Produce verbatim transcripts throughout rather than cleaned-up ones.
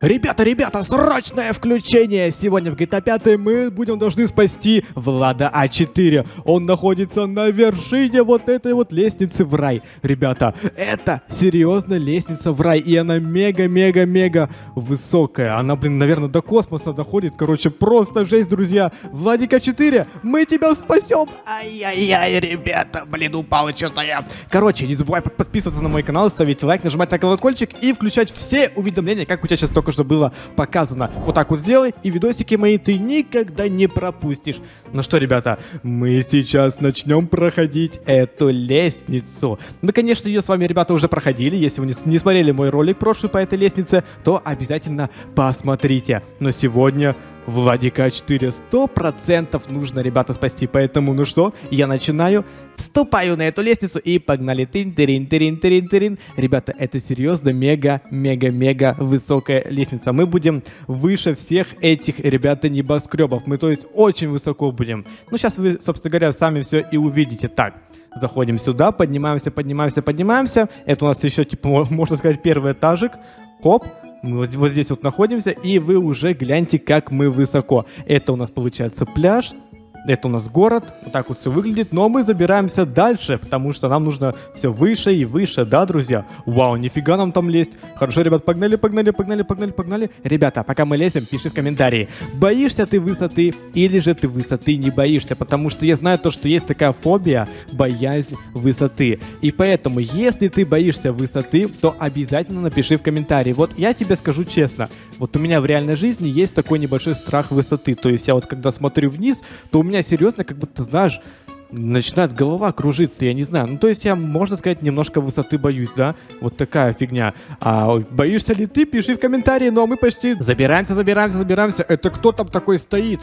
Ребята, ребята, срочное включение! Сегодня в джи ти эй пять мы будем должны спасти Влада А четыре. Он находится на вершине вот этой вот лестницы в рай. Ребята, это серьезно лестница в рай. И она мега-мега-мега высокая. Она, блин, наверное, до космоса доходит. Короче, просто жесть, друзья. Владик А четыре, мы тебя спасем! Ай-яй-яй, ребята, блин, упал что-то я. Короче, не забывай подписываться на мой канал, ставить лайк, нажимать на колокольчик и включать все уведомления, как у тебя сейчас только что было показано. Вот так вот сделай, и видосики мои ты никогда не пропустишь. Ну что, ребята, мы сейчас начнем проходить эту лестницу. Мы, конечно, ее с вами, ребята, уже проходили. Если вы не, не смотрели мой ролик прошлый по этой лестнице, то обязательно посмотрите. Но сегодня Владика А четыре сто процентов нужно, ребята, спасти. Поэтому, ну что, я начинаю. Вступаю на эту лестницу и погнали. Тын-тырин-тырин-тырин-тырин. Ребята, это серьезно мега-мега-мега высокая лестница. Мы будем выше всех этих, ребята, небоскребов. Мы, то есть, очень высоко будем. Ну, сейчас вы, собственно говоря, сами все и увидите. Так, заходим сюда, поднимаемся, поднимаемся, поднимаемся. Это у нас еще, типа, можно сказать, первый этажик. Хоп. Мы вот, вот здесь вот находимся, и вы уже гляньте, как мы высоко. Это у нас получается пляж, это у нас город, вот так вот все выглядит. Но мы забираемся дальше, потому что нам нужно все выше и выше, да, друзья? Вау, нифига нам там лезть. Хорошо, ребят, погнали, погнали, погнали, погнали, погнали. Ребята, пока мы лезем, пиши в комментарии, боишься ты высоты или же ты высоты не боишься. Потому что я знаю то, что есть такая фобия, боязнь высоты. И поэтому, если ты боишься высоты, то обязательно напиши в комментарии. Вот я тебе скажу честно, вот у меня в реальной жизни есть такой небольшой страх высоты. То есть я вот когда смотрю вниз, то у меня У меня серьезно, как будто, знаешь, начинает голова кружиться, я не знаю. Ну, то есть я, можно сказать, немножко высоты боюсь, да? Вот такая фигня. А боишься ли ты? Пиши в комментарии, но мы почти забираемся, забираемся, забираемся. Это кто там такой стоит?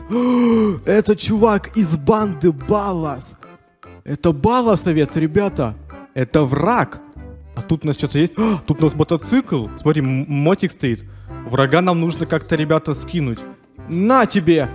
Это чувак из банды Баллас. Это Балласовец, ребята. Это враг. А тут у нас что-то есть? Тут у нас мотоцикл. Смотри, мотик стоит. Врага нам нужно как-то, ребята, скинуть. На тебе!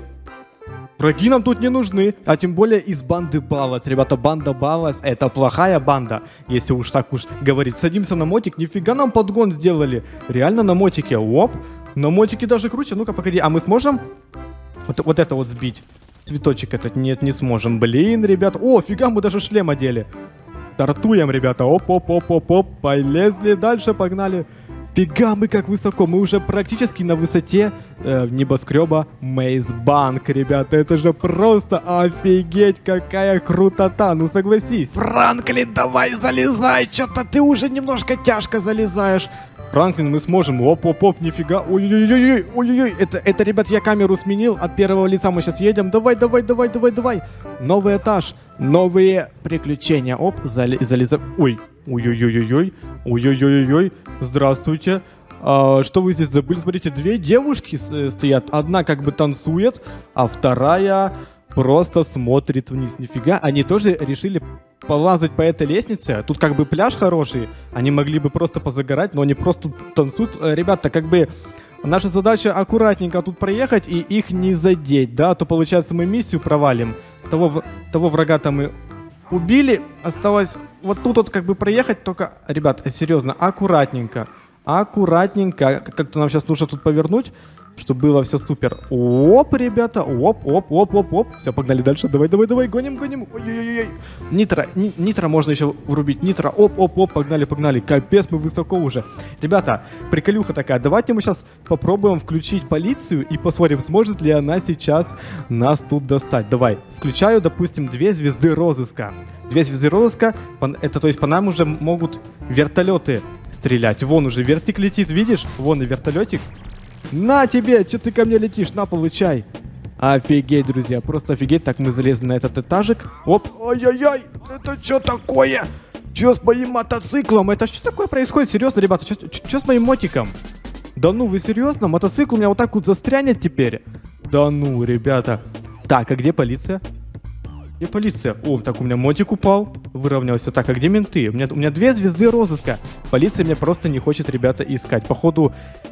Враги нам тут не нужны, а тем более из банды Баллас. Ребята, банда Баллас — это плохая банда, если уж так уж говорить. Садимся на мотик, нифига нам подгон сделали. Реально на мотике, оп. На мотике даже круче, ну-ка, погоди, а мы сможем вот, вот это вот сбить? Цветочек этот, нет, не сможем. Блин, ребят, о, фига, мы даже шлем одели. Стартуем, ребята, оп-оп-оп-оп-оп, полезли дальше, погнали. Фига, мы как высоко, мы уже практически на высоте э, небоскреба Мейз Банк, ребята, это же просто офигеть, какая крутота, ну согласись. Франклин, давай залезай, что-то ты уже немножко тяжко залезаешь. Франклин, мы сможем, оп-оп-оп, нифига, ой-ой-ой, ой-ой-ой, это, это, ребят, я камеру сменил, от первого лица мы сейчас едем, давай, давай, давай, давай, давай, новый этаж, новые приключения, оп, зали, залезай, ой. Ой-ой-ой-ой-ой, ой-ой-ой-ой, здравствуйте. А, что вы здесь забыли? Смотрите, две девушки стоят. Одна как бы танцует, а вторая просто смотрит вниз. Нифига, они тоже решили полазать по этой лестнице. Тут как бы пляж хороший, они могли бы просто позагорать, но они просто танцуют. Ребята, как бы наша задача аккуратненько тут проехать и их не задеть, да, а то получается мы миссию провалим. Того, того врага-то мы убили, осталось вот тут вот как бы проехать, только, ребят, серьезно, аккуратненько, аккуратненько, как-то нам сейчас нужно тут повернуть, чтобы было все супер. Оп, ребята, оп, оп, оп, оп, оп, все, погнали дальше, давай, давай, давай, гоним, гоним, ой-ой-ой, нитро, ни, нитро можно еще врубить, нитро, оп, оп, оп, погнали, погнали, капец, мы высоко уже. Ребята, приколюха такая, давайте мы сейчас попробуем включить полицию и посмотрим, сможет ли она сейчас нас тут достать. Давай, включаю, допустим, две звезды розыска. Две звезды розыска, это то есть по нам уже могут вертолеты стрелять. Вон уже вертик летит, видишь? Вон и вертолетик. На тебе, что ты ко мне летишь? На, получай. Офигеть, друзья, просто офигеть. Так, мы залезли на этот этажик. Оп, ой-ой-ой, это что такое? Что с моим мотоциклом? Это что такое происходит? Серьезно, ребята, что с моим мотиком? Да ну, вы серьезно? Мотоцикл у меня вот так вот застрянет теперь? Да ну, ребята. Так, а где полиция? Где полиция? О, так у меня мотик упал, выровнялся. Так, а где менты? У меня, у меня две звезды розыска. Полиция меня просто не хочет, ребята, искать. Походу,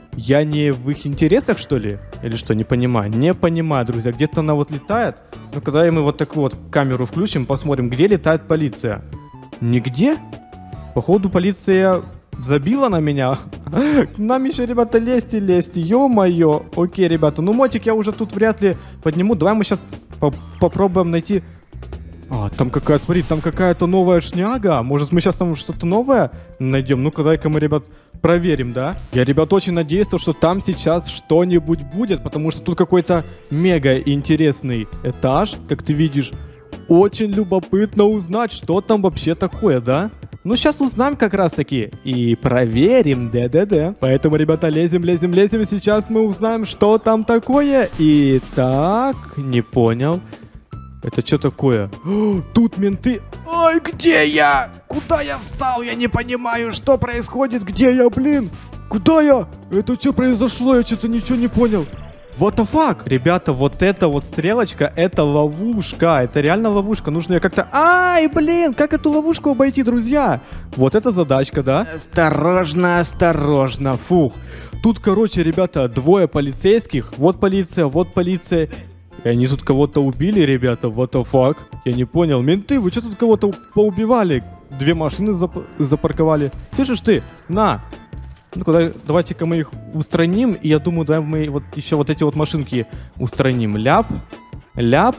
я не в их интересах, что ли? Или что, не понимаю? Не понимаю, друзья. Где-то она вот летает. Ну, когда мы вот так вот камеру включим, посмотрим, где летает полиция. Нигде? Походу, полиция забила на меня. Нам еще, ребята, лезть и лезть. Ё-моё. Окей, ребята. Ну, мотик я уже тут вряд ли подниму. Давай мы сейчас по попробуем найти... А, там какая, смотри, там какая-то новая шняга. Может, мы сейчас там что-то новое найдем? Ну-ка, дай-ка мы, ребят, проверим, да? Я, ребят, очень надеюсь, что там сейчас что-нибудь будет, потому что тут какой-то мега интересный этаж, как ты видишь. Очень любопытно узнать, что там вообще такое, да? Ну, сейчас узнаем как раз-таки и проверим, да-да-да. Поэтому, ребята, лезем, лезем, лезем. Сейчас мы узнаем, что там такое. Итак, не понял. Это что такое? О, тут менты. Ой, где я? Куда я встал? Я не понимаю, что происходит. Где я, блин? Куда я? Это что произошло? Я что-то ничего не понял. What the fuck? Ребята, вот эта вот стрелочка, это ловушка. Это реально ловушка. Нужно ее как-то... Ай, блин, как эту ловушку обойти, друзья? Вот это задачка, да? Осторожно, осторожно. Фух. Тут, короче, ребята, двое полицейских. Вот полиция, вот полиция. И они тут кого-то убили, ребята, what the fuck? Я не понял. Менты, вы что тут кого-то поубивали? Две машины зап запарковали. Слышишь ты? На! Ну-ка, давайте-ка мы их устраним. И я думаю, давай мы вот еще вот эти вот машинки устраним. Ляп. Ляп.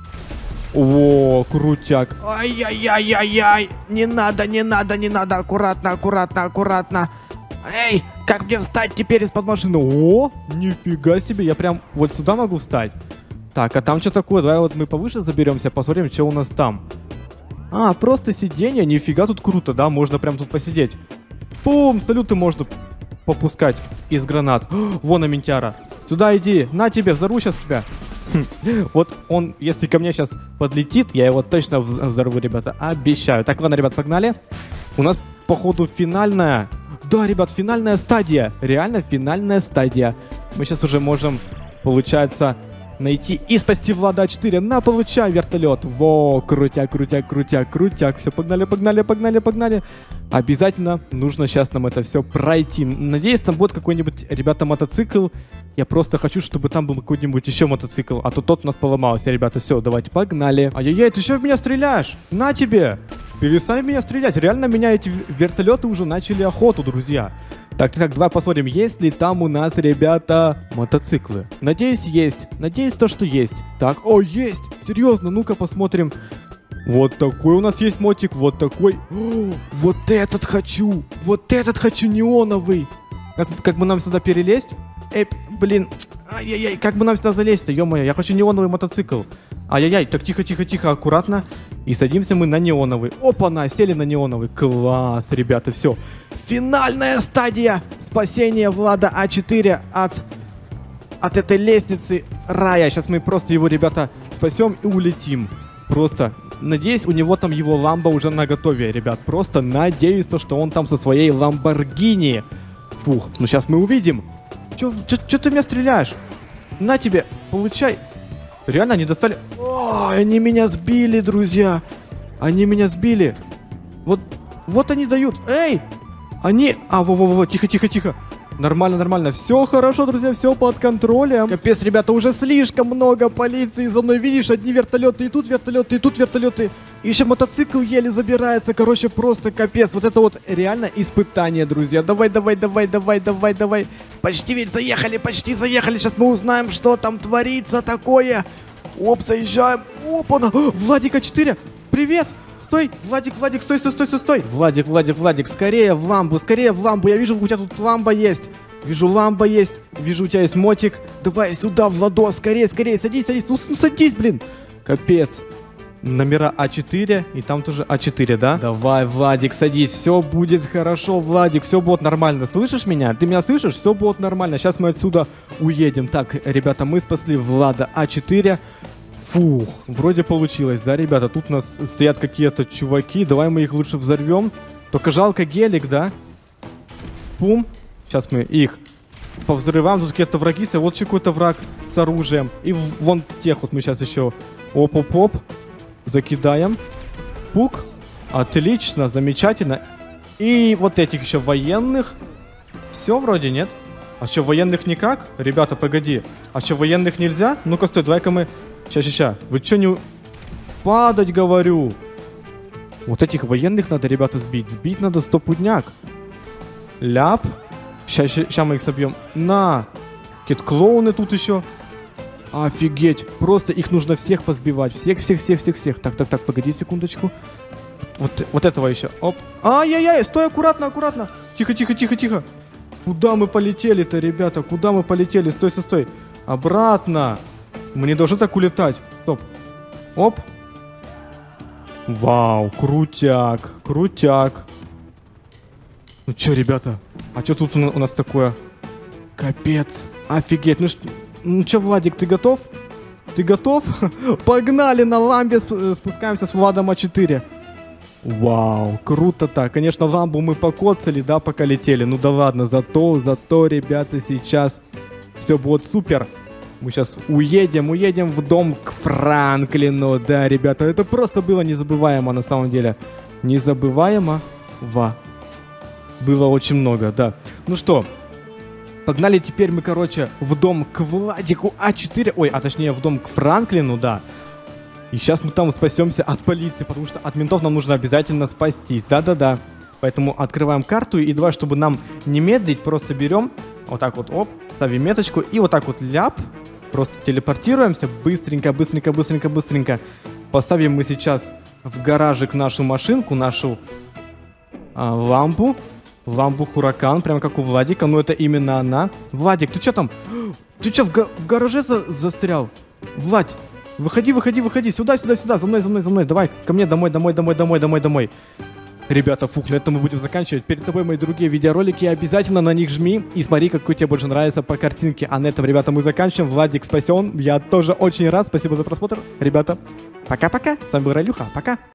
О, крутяк. Ай-яй-яй-яй-яй. Не надо, не надо, не надо. Аккуратно, аккуратно, аккуратно. Эй, как мне встать теперь из-под машины? О, нифига себе. Я прям вот сюда могу встать. Так, а там что такое? Давай вот мы повыше заберемся, посмотрим, что у нас там. А, просто сиденье, нифига тут круто, да? Можно прям тут посидеть. Пум, салюты можно попускать из гранат. О, вон Аментяра. Сюда иди, на тебе, взорву сейчас тебя. Вот он, если ко мне сейчас подлетит, я его точно взорву, ребята, обещаю. Так, ладно, ребят, погнали. У нас, походу, финальная... Да, ребят, финальная стадия. Реально финальная стадия. Мы сейчас уже можем, получается... найти и спасти Влада а четыре. На, получай вертолет. Во, крутяк, крутяк, крутяк, крутяк. Все, погнали, погнали, погнали, погнали. Обязательно нужно сейчас нам это все пройти. Надеюсь, там будет какой-нибудь, ребята, мотоцикл. Я просто хочу, чтобы там был какой-нибудь еще мотоцикл. А то тот у нас поломался, ребята. Все, давайте, погнали. Ай-яй-яй, ты что в меня стреляешь? На тебе. Перестань в меня стрелять. Реально меня эти вертолеты уже начали охоту, друзья. Так, так, давай посмотрим, есть ли там у нас, ребята, мотоциклы. Надеюсь, есть. Надеюсь, то, что есть. Так, о, есть! Серьезно, ну-ка посмотрим. Вот такой у нас есть мотик, вот такой. О, вот этот хочу! Вот этот хочу неоновый! Как, как бы нам сюда перелезть? Эй, блин, ай-яй-яй, как бы нам сюда залезть-то, ё-моё, я хочу неоновый мотоцикл. Ай-яй-яй, так тихо-тихо-тихо, аккуратно. И садимся мы на неоновый. Опа-на, сели на неоновый. Класс, ребята, все. Финальная стадия спасения Влада а четыре от, от этой лестницы рая. Сейчас мы просто его, ребята, спасем и улетим. Просто, надеюсь, у него там его ламбо уже наготове, ребят. Просто надеюсь, то, что он там со своей ламборгини. Фух, ну сейчас мы увидим. Че ты меня стреляешь? На тебе, получай. Реально, они достали... О, они меня сбили, друзья. Они меня сбили. Вот, вот они дают. Эй! Они... А, во-во-во, тихо-тихо-тихо. Нормально, нормально. Все хорошо, друзья, все под контролем. Капец, ребята, уже слишком много полиции за мной. Видишь, одни вертолеты, и тут вертолеты, и тут вертолеты. И еще мотоцикл еле забирается. Короче, просто капец. Вот это вот реально испытание, друзья. Давай, давай, давай, давай, давай, давай. Почти ведь заехали, почти заехали. Сейчас мы узнаем, что там творится такое. Оп, заезжаем. Опа, Владик а четыре. Привет. Стой, Владик, Владик, стой, стой, стой, стой, стой. Владик, Владик, Владик, скорее в ламбу, скорее в ламбу. Я вижу, у тебя тут ламба есть. Вижу, ламба есть. Вижу, у тебя есть мотик. Давай сюда, Владос, скорее, скорее. Садись, садись. Ну, садись, блин. Капец. Номера а четыре, и там тоже а четыре, да? Давай, Владик, садись, все будет хорошо, Владик, все будет нормально. Слышишь меня? Ты меня слышишь? Все будет нормально. Сейчас мы отсюда уедем. Так, ребята, мы спасли Влада а четыре. Фух, вроде получилось, да, ребята? Тут у нас стоят какие-то чуваки. Давай мы их лучше взорвем. Только жалко гелик, да? Пум. Сейчас мы их повзрываем. Тут какие-то враги. Вот какой-то враг с оружием. И вон тех вот мы сейчас еще оп-оп-оп. Закидаем. Пук. Отлично, замечательно. И вот этих еще военных. Все вроде, нет? А что, военных никак? Ребята, погоди. А что, военных нельзя? Ну-ка, стой, давай-ка мы... Ща, ща, ща. Вы что не... Падать, говорю. Вот этих военных надо, ребята, сбить. Сбить надо стопудняк. Ляп. Сейчас, сейчас мы их собьем. На! Какие-то клоуны тут еще. Офигеть. Просто их нужно всех позбивать. Всех, всех, всех, всех, всех. Так, так, так, погоди секундочку. Вот, вот этого еще. Оп. Ай-яй-яй, стой, аккуратно, аккуратно. Тихо, тихо, тихо, тихо. Куда мы полетели-то, ребята? Куда мы полетели? Стой, стой, стой. Обратно. Мы не должны так улетать. Стоп. Оп. Вау, крутяк, крутяк. Ну чё, ребята? А чё тут у нас такое? Капец. Офигеть. Ну, ш... ну чё, Владик, ты готов? Ты готов? Погнали на ламбе, спускаемся с Владом А четыре. Вау, круто так. Конечно, ламбу мы покоцали, да, пока летели. Ну да ладно, зато, зато, ребята, сейчас все будет супер. Мы сейчас уедем, уедем в дом к Франклину. Да, ребята, это просто было незабываемо на самом деле. Незабываемо. Ва. Было очень много, да. Ну что, погнали теперь мы, короче, в дом к Владику А четыре. Ой, а точнее в дом к Франклину, да. И сейчас мы там спасемся от полиции, потому что от ментов нам нужно обязательно спастись. Да-да-да. Поэтому открываем карту и давай, чтобы нам не медлить, просто берем вот так вот, оп, ставим меточку и вот так вот ляп. Просто телепортируемся быстренько, быстренько, быстренько, быстренько. Поставим мы сейчас в гаражик нашу машинку, нашу а, лампу. Лампу Хуракан, прямо как у Владика, но это именно она. Владик, ты что там? Ты что, в, га в гараже за застрял? Влад, выходи, выходи, выходи, сюда, сюда, сюда, за мной, за мной, за мной, давай, ко мне, домой, домой, домой, домой, домой, домой. Ребята, фух, на этом мы будем заканчивать. Перед тобой мои другие видеоролики, обязательно на них жми и смотри, какой тебе больше нравится по картинке. А на этом, ребята, мы заканчиваем. Владик спасен, я тоже очень рад, спасибо за просмотр. Ребята, пока-пока, с вами был Ралюха, пока.